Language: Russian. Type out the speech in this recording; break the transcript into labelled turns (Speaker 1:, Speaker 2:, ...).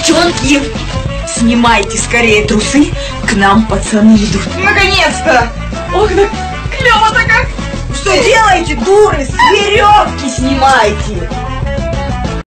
Speaker 1: Девчонки, снимайте скорее трусы, к нам пацаны идут.
Speaker 2: Наконец-то! Ох, да клево-то как!
Speaker 1: Что делаете, дуры? С веревки снимайте!